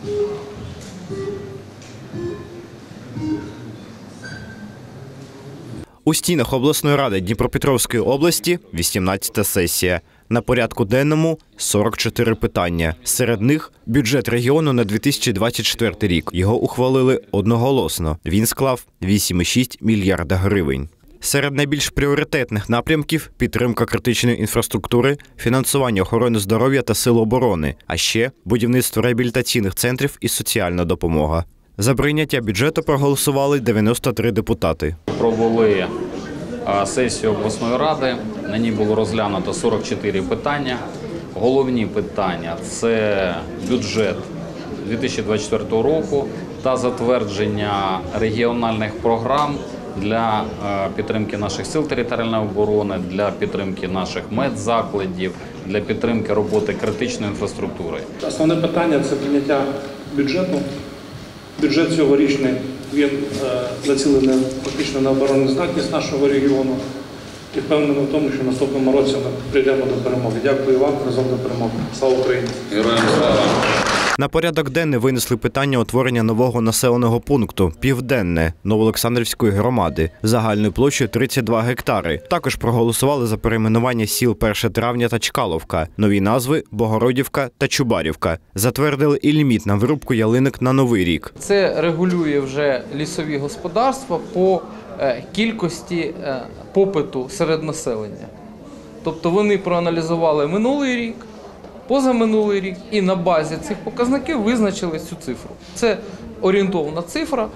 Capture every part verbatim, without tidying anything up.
У стінах обласної ради Дніпропетровської області вісімнадцята сесія. На порядку денному – сорок чотири питання. Серед них – бюджет регіону на дві тисячі двадцять четвертий рік. Його ухвалили одноголосно. Він склав вісім цілих шість десятих мільярда гривень. Серед найбільш пріоритетних напрямків – підтримка критичної інфраструктури, фінансування охорони здоров'я та сил оборони, а ще будівництво реабілітаційних центрів і соціальна допомога. За прийняття бюджету проголосували дев'яносто три депутати. Провели сесію обласної ради, на ній було розглянуто сорок чотири питання. Головні питання – це бюджет дві тисячі двадцять четвертого року та затвердження регіональних програм для підтримки наших сил територіальної оборони, для підтримки наших медзакладів, для підтримки роботи критичної інфраструктури. Основне питання – це прийняття бюджету. Бюджет цьогорічний, він націлений фактично на обороноздатність нашого регіону і впевнений в тому, що в наступному році ми прийдемо до перемоги. Дякую вам, разом до перемоги. Слава Україні! Героям слава! На порядок денний винесли питання утворення нового населеного пункту – Південне Новоолександрівської громади загальною площею тридцять два гектари. Також проголосували за перейменування сіл перше травня та Чкаловка, нові назви – Богородівка та Чубарівка. Затвердили і ліміт на вирубку ялинок на Новий рік. Це регулює вже лісові господарства по кількості попиту серед населення. Тобто вони проаналізували минулий рік, позаминулий рік і на базі цих показників визначили цю цифру. Це орієнтовна цифра,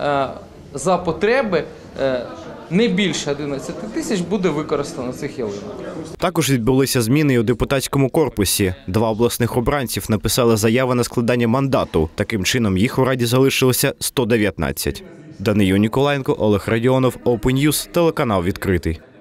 за потреби не більше одинадцяти тисяч буде використано цих ялинок. Також відбулися зміни і у депутатському корпусі. Два обласних обранців написали заяви на складання мандату. Таким чином їх у Раді залишилося сто дев'ятнадцять. Данию Ніколаєнко, Олег Радіонов, Open News, телеканал «Відкритий».